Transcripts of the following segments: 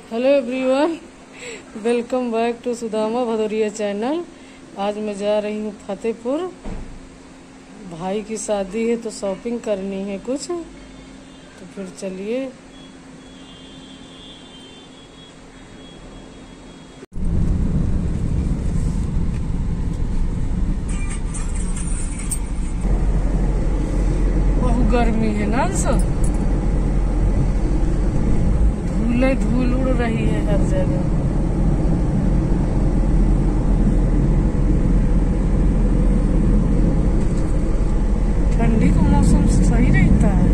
Hello everyone, welcome back to Sudama Bhadauria channel. आज मैं जा रही हूँ फतेहपुर। भाई की शादी है तो शॉपिंग करनी है कुछ, तो फिर चलिए। बहुत गर्मी है ना, सब धूल उड़ रही है हर जगह। ठंडी का मौसम सही रहता है।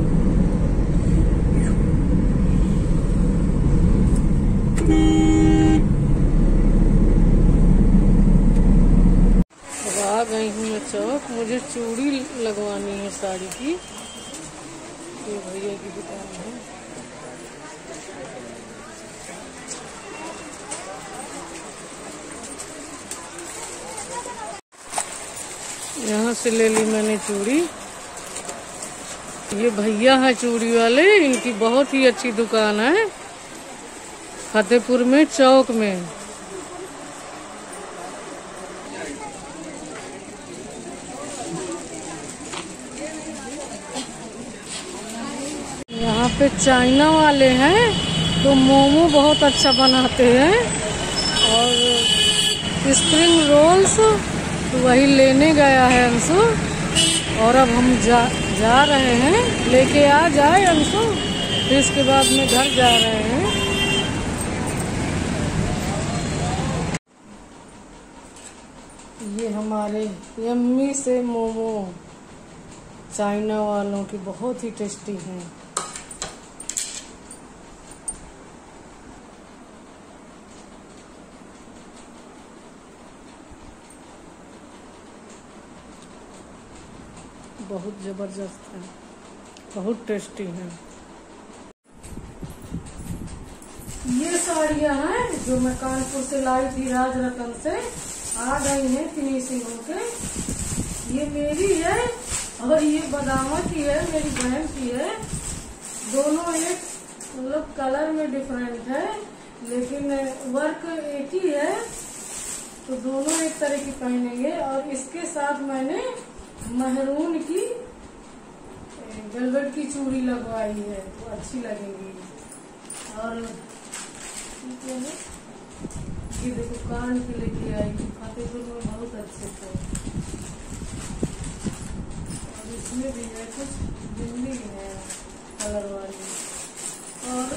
अब आ गई हूँ मैं चौक। मुझे चूड़ी लगवानी है साड़ी की। ये भैया की दुकान है। यहाँ से ले ली मैंने चूड़ी। ये भैया है चूड़ी वाले, इनकी बहुत ही अच्छी दुकान है फतेहपुर में चौक में। यहाँ पे चाइना वाले हैं तो मोमो बहुत अच्छा बनाते हैं, और स्प्रिंग रोल्स तो वही लेने गया है अंशु। और अब हम जा रहे हैं, लेके आ जाए अंशु, फिर इसके बाद में घर जा रहे हैं। ये हमारे यम्मी से मोमो चाइना वालों की बहुत ही टेस्टी हैं। बहुत जबरदस्त है, बहुत टेस्टी है। ये साड़ियाँ हैं जो मैं कानपुर से लाई थी, राज रतन से। आ गई हैं फिनिशिंग होके। ये मेरी है और ये बदामा की है, मेरी बहन की है। दोनों एक मतलब कलर में डिफरेंट है, लेकिन वर्क एक ही है, तो दोनों एक तरह की पहनेंगे। और इसके साथ मैंने महरून की वेलवेट की चूड़ी लगवाई है, तो अच्छी लगेगी। और ये देखो कान के लेके आई थी फतेहपुर में, बहुत अच्छे थे। और इसमें भी है कुछ बिंदी है कलर वाली। और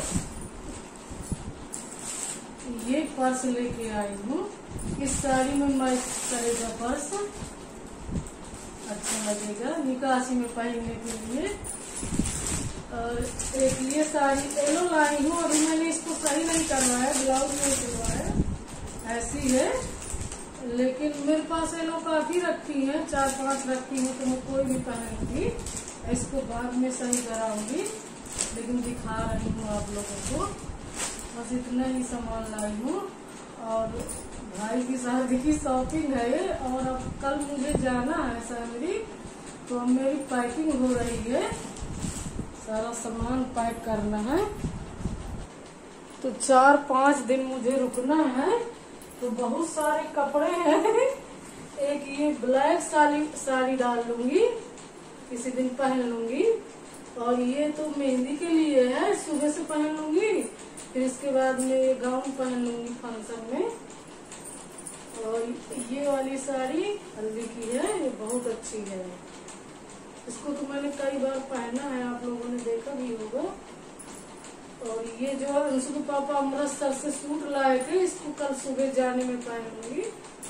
ये पर्स लेके आई हूँ, इस साड़ी में मैच करेगा पर्स, अच्छा लगेगा निकासी में पहनने के लिए। और एक ये साड़ी येलो लाई हूँ, अभी मैंने इसको सही नहीं करवाया, ब्लाउज नहीं सिलवाया, ऐसी है। लेकिन मेरे पास येलो काफी रखी है, 4-5 रखी है, तो मैं कोई भी पहनूंगी। इसको बाद में सही कराऊंगी, लेकिन दिखा रही हूँ आप लोगों को। बस इतना ही सामान लाई हूँ। और भाई की शादी की शॉपिंग है, और अब कल मुझे जाना है सैमरी, तो अब मेरी पैकिंग हो रही है, सारा सामान पैक करना है। तो 4-5 दिन मुझे रुकना है, तो बहुत सारे कपड़े हैं। एक ये ब्लैक साड़ी डाल लूंगी, किसी दिन पहन लूंगी। और ये तो मेहंदी के लिए है, सुबह से पहन लूंगी, फिर इसके बाद में ये गाउन पहन लूंगी फंक्शन में। और ये वाली साड़ी हल्दी की है, ये बहुत अच्छी है। इसको तो मैंने कई बार पहना है, आप लोगों ने देखा भी होगा। और ये जो अंशु के पापा अमृतसर से सूट लाए थे, इसको कल सुबह जाने में पहनूंगी।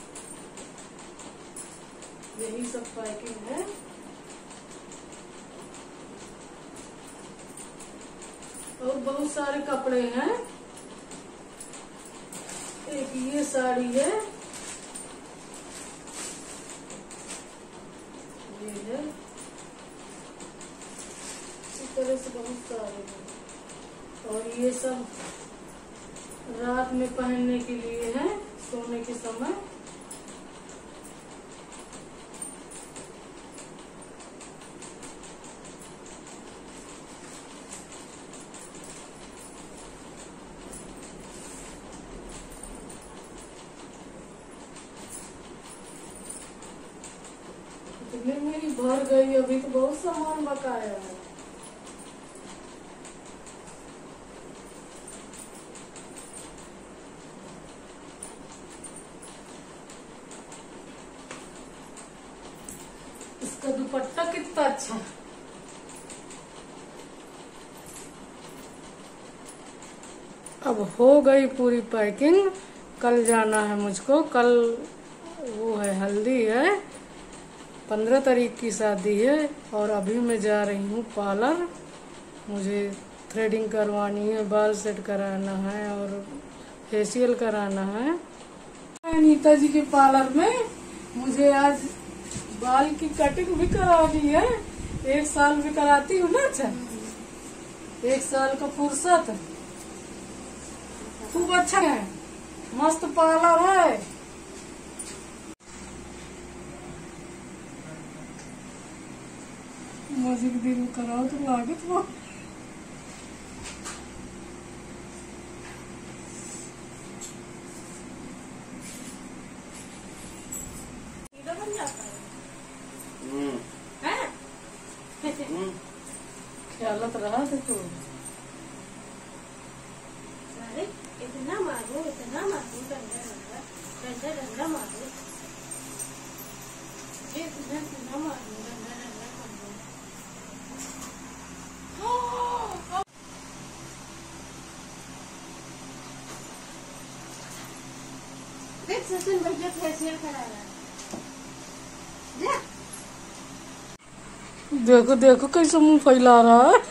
यही सब पैकिंग है। और बहुत सारे कपड़े हैं। एक ये साड़ी है, ये है, इस तरह से बहुत सारे हैं। और ये सब रात में पहनने के लिए है, सोने के समय। इतने मेरी भर गई, अभी तो बहुत सामान बकाया है। इसका दुपट्टा कितना अच्छा है। अब हो गई पूरी पैकिंग। कल जाना है मुझको, कल वो है हल्दी है, 15 तारीख की शादी है। और अभी मैं जा रही हूँ पार्लर, मुझे थ्रेडिंग करवानी है, बाल सेट कराना है और फेशियल कराना है। नीता जी के पार्लर में मुझे आज बाल की कटिंग भी करानी है। 1 साल में कराती हूँ ना। अच्छा, 1 साल का फुर्सत, खूब अच्छा है, मस्त पार्लर है। मजे के दिन कराओ तो लागत वो। ख्यालत रहा थे तो इतना मारो, इतना मारो, डंडा डंडा डंडा डंडा मारो, इतना मारो, डंडा डंडा मारो। देख सचिन भैया फेशियल करा रहा है। देखो देखो कैसे मुंह फैला रहा है।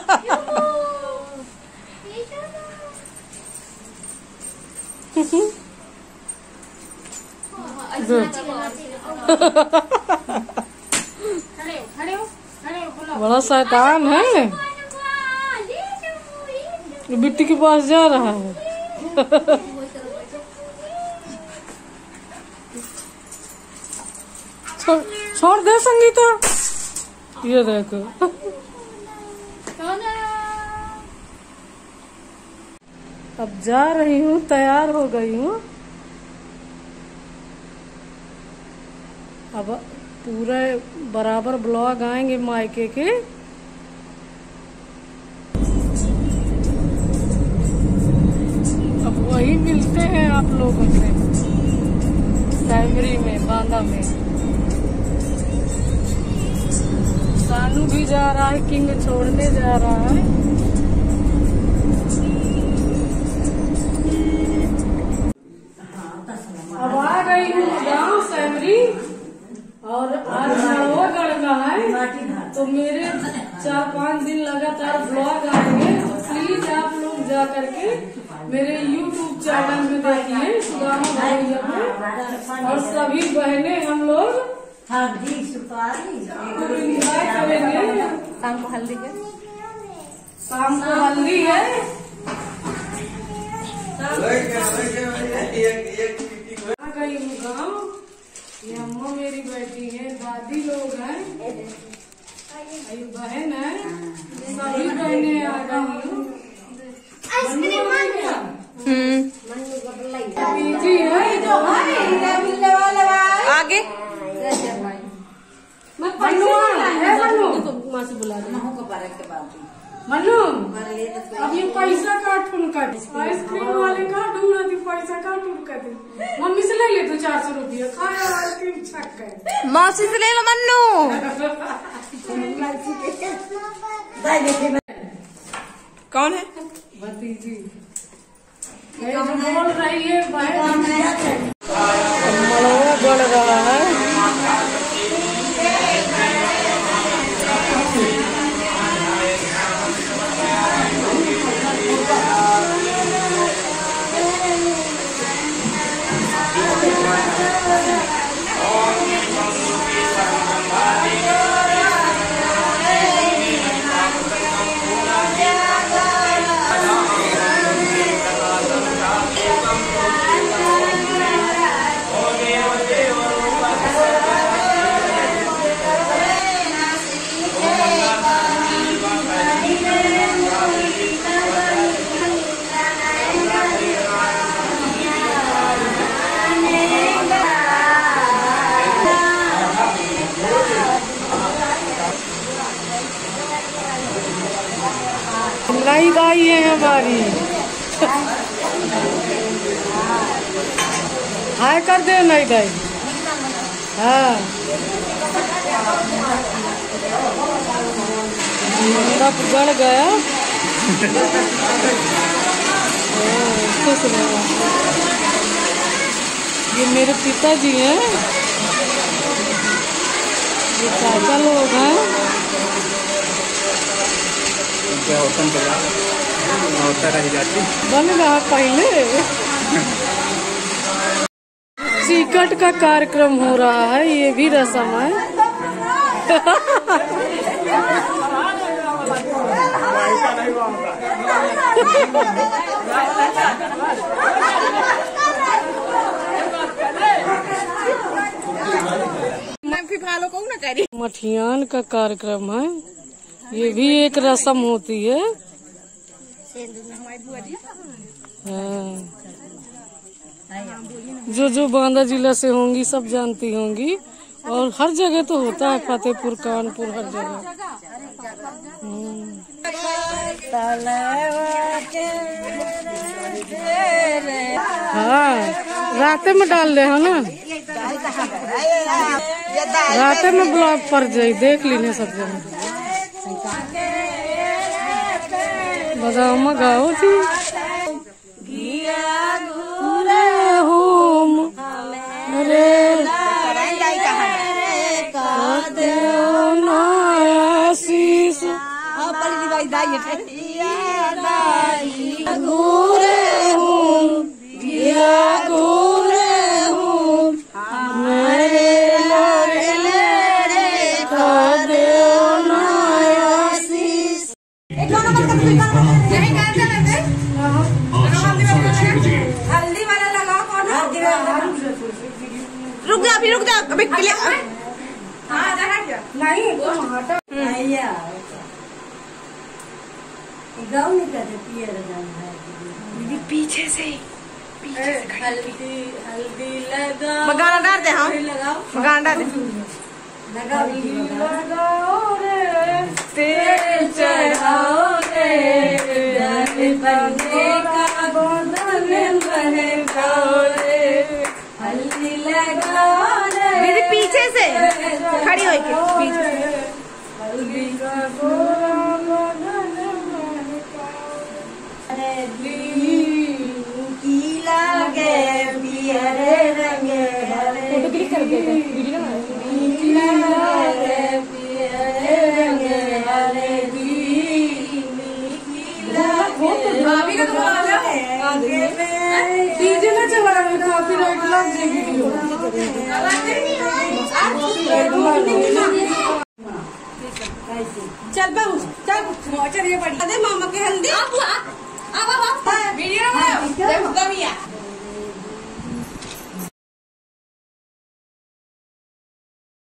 बड़ा शैतान है, बिट्टी के पास जा रहा है। छोड़ दे संगीता, ये देखो। अब जा रही हूँ, तैयार हो गई हूँ। अब पूरे बराबर ब्लॉग आएंगे मायके के। अब वही मिलते हैं आप लोगों से कैमरी में, बांदा में। सानू भी जा रहा है, किंग छोड़ने जा रहा है। अब आ गई हूँ गाँव सैमरी, और आज नवागढ़ का है, तो मेरे 4-5 दिन लगातार ब्लॉग आएंगे। तो प्लीज आप लोग जा करके मेरे YouTube चैनल में देखिए, सुदामा भैया में, और सभी बहनें हम लोग एंजॉय करेंगे। शाम को हल्दी है, शाम को हल्दी है। आ गई हूँ गाँव, ये अम्मा मेरी बैठी है, दादी लोग हैं, ये बहन है, सभी बहनें आ गई हूँ। पीजी है जो आगे माँ से बुला मनु, अब ये पैसा काट उनका, आइसक्रीम वाले का ढूंढ थी, पैसा काट उनका थी। मम्मी से ले ले तू 400 रुपया, खाया आइसक्रीम छक कर। मौसी से ले लो मन्नू। कौन है? भतीजी जो बोल रही है बहन, मलवा बढ़ रहा है। नई दाई है हमारी। हाय कर दे नई दाई। हाँ मंडप गड़ गया। खुश रहो। ये मेरे पिताजी हैं, ये चाचा लोग हैं। बन रहा पहले चिकट का कार्यक्रम हो रहा है, ये भी रस्म है। मठियान का कार्यक्रम है, ये भी एक रस्म होती है। हाँ। जो बांदा जिला से होंगी सब जानती होंगी, और हर जगह तो होता है, फतेहपुर कानपुर हर जगह। हाँ राते में डाल दे है ना, राते में ब्लॉग पर जाई देख लीने सब जगह। बदाम गाओ थी होम रे आशीष गोरे हूँ दिया गोरे हूँ मेरे हल्दी वाला लगाओ। कौन रुक जा अभी, रुक जा अभी। नहीं गाँव नहीं करते पियर दीदी, पीछे से हल्दी हल्दी लगाओ। गाना डाल दे। हाँ गाना डाल दे। लगाओ रे तेल चढ़ाओ रे बनने का गोंदन महकाओ रे हल्दी लगाओ रे। दीदी पीछे से खड़ी हो के पीछे हल्दी का की लागे पियर रंग फोटो क्लिक कर देगा वीडियो भाभी का तो डीजे ना चला रहा है, कॉपीराइट लग जाएगी वीडियो। चल बाबू चल चलिए पढ़ दे मामा के हल्दी। वीडियो